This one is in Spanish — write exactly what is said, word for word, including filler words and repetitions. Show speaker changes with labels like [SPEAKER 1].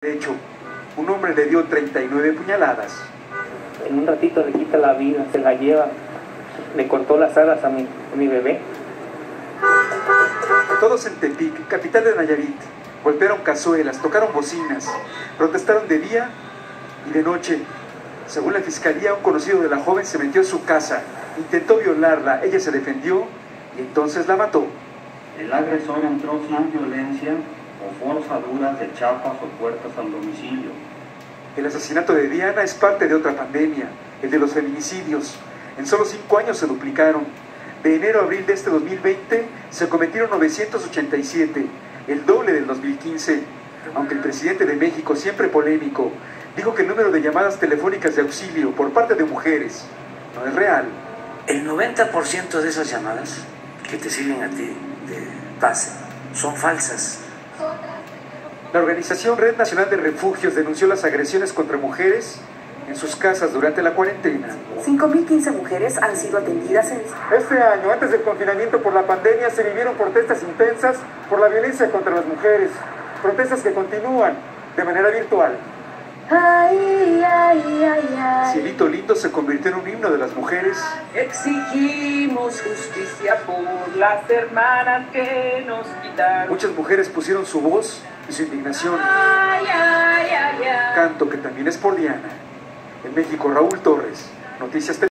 [SPEAKER 1] De hecho, un hombre le dio treinta y nueve puñaladas.
[SPEAKER 2] En un ratito le quita la vida, se la lleva, le cortó las alas a mi, a mi bebé.
[SPEAKER 1] Todos en Tepic, capital de Nayarit, golpearon cazuelas, tocaron bocinas, protestaron de día y de noche. Según la fiscalía, un conocido de la joven se metió a su casa, intentó violarla, ella se defendió y entonces la mató.
[SPEAKER 3] El agresor entró sin violencia o forzaduras de chapas o puertas al domicilio.
[SPEAKER 1] El asesinato de Diana es parte de otra pandemia, el de los feminicidios. En solo cinco años se duplicaron. De enero a abril de este dos mil veinte se cometieron novecientos ochenta y siete, el doble del dos mil quince. Aunque el presidente de México, siempre polémico, dijo que el número de llamadas telefónicas de auxilio por parte de mujeres no es real.
[SPEAKER 4] El noventa por ciento de esas llamadas que te sirven a ti de base son falsas.
[SPEAKER 1] La organización Red Nacional de Refugios denunció las agresiones contra mujeres en sus casas durante la cuarentena.
[SPEAKER 5] cinco mil quince mujeres han sido atendidas en...
[SPEAKER 1] Este año, antes del confinamiento por la pandemia, se vivieron protestas intensas por la violencia contra las mujeres. Protestas que continúan de manera virtual.
[SPEAKER 5] Ay, ay, ay, ay.
[SPEAKER 1] Cielito Lindo se convirtió en un himno de las mujeres.
[SPEAKER 6] Exigimos justicia por las hermanas que nos quitaron.
[SPEAKER 1] Muchas mujeres pusieron su voz y su indignación.
[SPEAKER 6] Ay, ay, ay, ay.
[SPEAKER 1] Canto que también es por Diana. En México, Raúl Torres, Noticias Televisión.